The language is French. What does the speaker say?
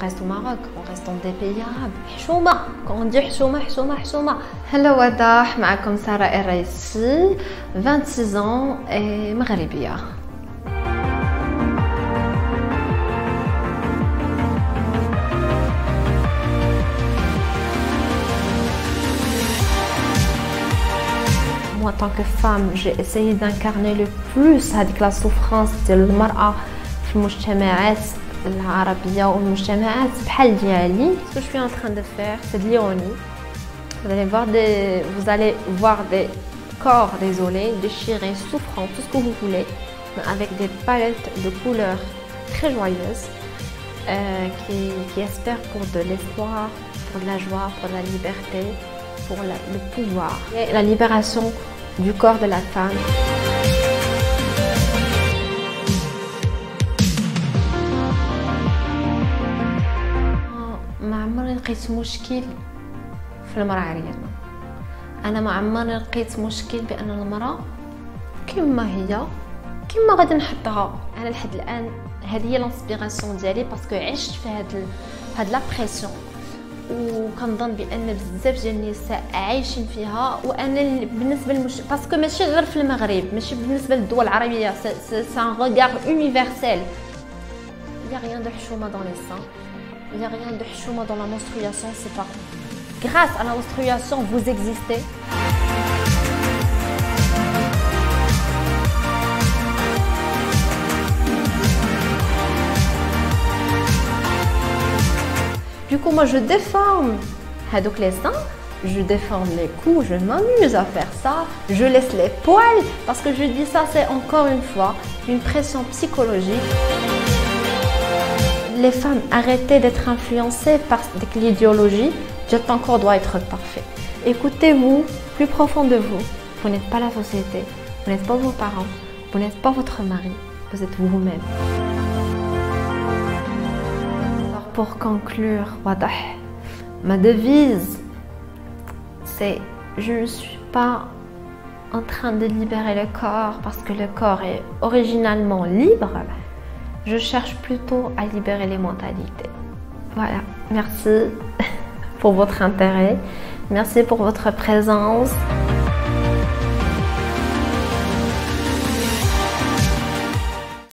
reste au Maroc, on reste dans des pays arabes. حشومة, quand on dit حشومة, حشومة, حشومة. Hello وضاح, معكم سارة الرئيسي, 26 ans et مغربية. Moi, en tant que femme, j'ai essayé d'incarner le plus la souffrance de المرأة في المجتمعات العربية والمجتمعات بحال ديالي. Ce que je suis en train de faire, c'est de l'ironie. Vous allez voir des corps désolés, déchirés, souffrants, tout ce que vous voulez, mais avec des palettes de couleurs très joyeuses qui espèrent pour de l'espoir, pour de la joie, pour de la liberté, pour le pouvoir et la libération du corps de la femme. ما عمري لقيت مشكل في المرأة عريانة. أنا ما عمري لقيت مشكل بأن المرأة كما هي كما غادي نحطها. أنا لحد الآن هذه هي الانسبيراسيون ديالي باسكو عشت في هاد لا بريسيون وكنظن بان بزاف ديال النساء عايشين فيها. وانا بالنسبه باسكو ماشي غير في المغرب، ماشي بالنسبه للدول العربيه، سي ان ريغار يونيفرسيل. Il y a rien de chouma dans les seins, il y a rien de chouma dans la menstruation. C'est pas grâce à la menstruation vous existez. Du coup, moi je déforme les seins, je déforme les coups, je m'amuse à faire ça, je laisse les poils parce que je dis ça, c'est encore une fois une pression psychologique. Les femmes, arrêtez d'être influencées par l'idéologie de ton corps doit être parfait. Écoutez-vous plus profond de vous. Vous n'êtes pas la société, vous n'êtes pas vos parents, vous n'êtes pas votre mari, vous êtes vous-même. Pour conclure, ma devise, c'est je ne suis pas en train de libérer le corps parce que le corps est originalement libre. Je cherche plutôt à libérer les mentalités. Voilà, merci pour votre intérêt, merci pour votre présence.